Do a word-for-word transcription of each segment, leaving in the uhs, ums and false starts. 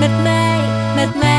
met mij, met mij.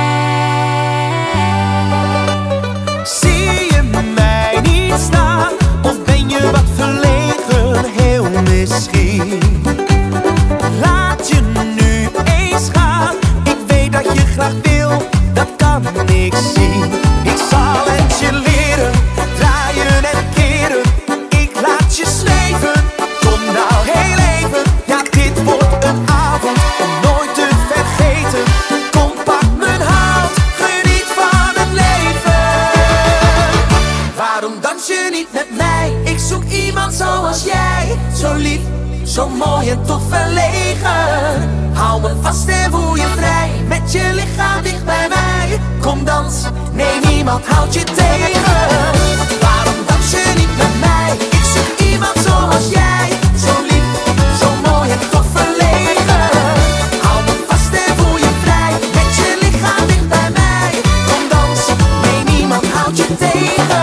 Zie je mij niet staan? Of ben je wat verlegen, heel misschien? Laat je nu eens gaan. Ik weet dat je graag wil, dat kan ik zien. Ik zal het je leren, draaien en keren. Ik laat je zweven, kom nou heel even. Ja, dit wordt een avond om nooit te vergeten. Kom, pak mijn hand, geniet van het leven. Waarom dans je niet met mij? Ik zoek iemand zoals jij. Zo lief, zo mooi en toch verlegen. Hou me vast en voel je vrij. Met je lichaam dicht bij mij. Kom dans, nee niemand houdt je tegen. Waarom dans je niet met mij? Ik zoek iemand zoals jij. Zo lief, zo mooi en toch verlegen. Hou me vast en voel je vrij. Met je lichaam dicht bij mij. Kom dans, nee niemand houdt je tegen.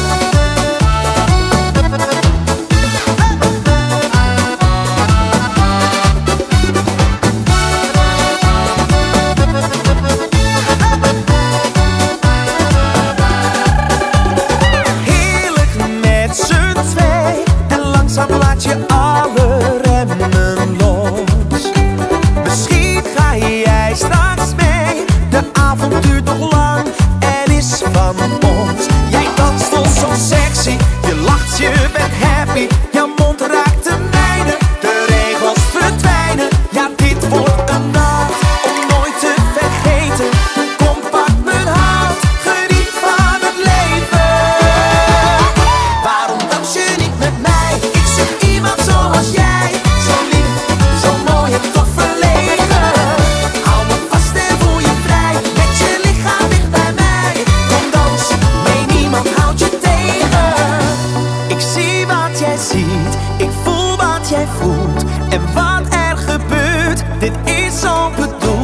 Laat je alle remmen los. Misschien ga jij straks mee. De avond duurt nog lang en is van ons. Jij danst ons zo sexy. Je lacht, je bent happy. Jouw mond raakt de mijne. De regels verdwijnen. Ja, dit wordt een nacht om nooit te vergeten. Kom, pak mijn hand, geniet van het leven. Waarom dans je niet met mij? Iemand zoals jij, zo lief, zo mooi en toch verlegen. Hou me vast en voel je vrij, met je lichaam dicht bij mij. Kom dans, nee niemand houdt je tegen. Ik zie wat jij ziet, ik voel wat jij voelt. En wat er gebeurt, dit is zo bedoeld.